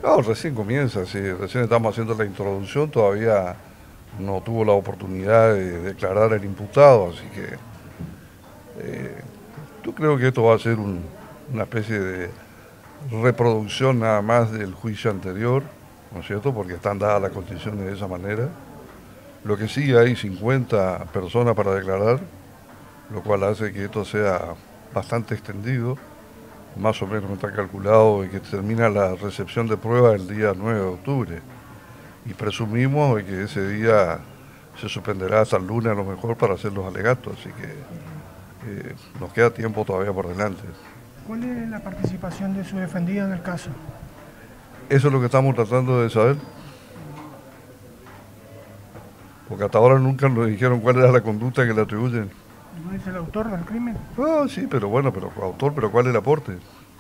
No, recién comienza, sí, recién estamos haciendo la introducción, todavía no tuvo la oportunidad de declarar el imputado, así que yo creo que esto va a ser una especie de reproducción nada más del juicio anterior, ¿no es cierto? Porque están dadas las condiciones de esa manera. Lo que sí hay 50 personas para declarar, lo cual hace que esto sea bastante extendido. Más o menos está calculado que termina la recepción de pruebas el día 9 de octubre. Y presumimos de que ese día se suspenderá hasta el lunes a lo mejor para hacer los alegatos, así que nos queda tiempo todavía por delante. ¿Cuál es la participación de su defendida en el caso? Eso es lo que estamos tratando de saber, porque hasta ahora nunca nos dijeron cuál era la conducta que le atribuyen. ¿No es el autor del crimen? Ah, sí, pero bueno, pero autor, pero ¿cuál es el aporte?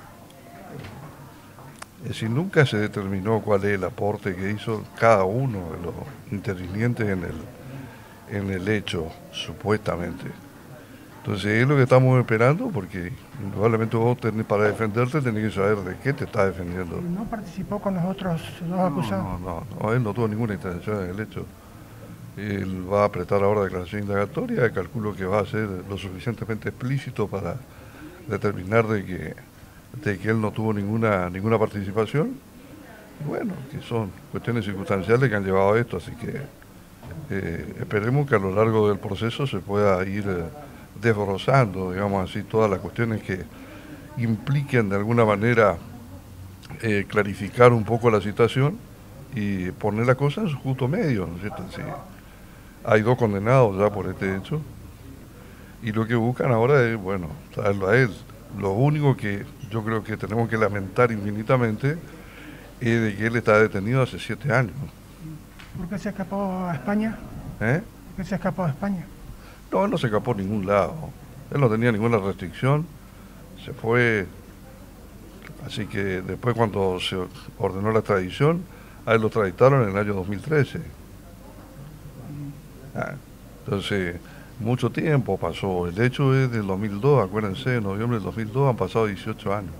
Es decir, nunca se determinó cuál es el aporte que hizo cada uno de los intervinientes en el hecho, supuestamente. Entonces es lo que estamos esperando, porque indudablemente vos para defenderte tenés que saber de qué te estás defendiendo. ¿No participó con los otros dos No, acusados? no, él no tuvo ninguna intervención en el hecho. Él va a prestar ahora declaración indagatoria, calculo que va a ser lo suficientemente explícito para determinar de que él no tuvo ninguna participación. Y bueno, que son cuestiones circunstanciales que han llevado a esto, así que esperemos que a lo largo del proceso se pueda ir desbrozando, digamos así, todas las cuestiones que impliquen de alguna manera clarificar un poco la situación y poner la cosa en su justo medio, ¿no es cierto? Sí, hay dos condenados ya por este hecho y lo que buscan ahora es, bueno, traerlo a él. Lo único que yo creo que tenemos que lamentar infinitamente es de que él está detenido hace 7 años. ¿Por qué se escapó a España? ¿Eh? ¿Por qué se escapó a España? No, él no se escapó a ningún lado. Él no tenía ninguna restricción. Se fue. Así que después cuando se ordenó la extradición, a él lo extraditaron en el año 2013. Ah, entonces, mucho tiempo pasó. El hecho es del 2002, acuérdense, en noviembre del 2002 han pasado 18 años.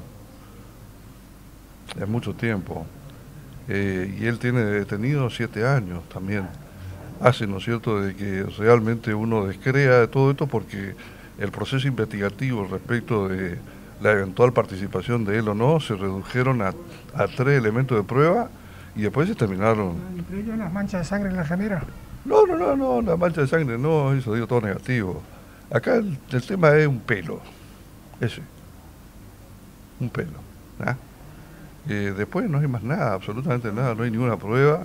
Es mucho tiempo. Y él tiene detenido 7 años también. Hace, ¿no es cierto?, de que realmente uno descrea de todo esto porque el proceso investigativo respecto de la eventual participación de él o no se redujeron a 3 elementos de prueba y después se terminaron. ¿Entre ellos las manchas de sangre en la remera? No, la mancha de sangre no, eso digo todo negativo. Acá el tema es un pelo, ese, un pelo. ¿Ah? Después no hay más nada, absolutamente nada, no hay ninguna prueba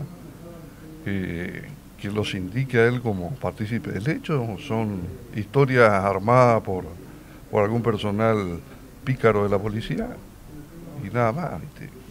que los indique a él como partícipe del hecho. Son historias armadas por algún personal pícaro de la policía y nada más, ¿viste?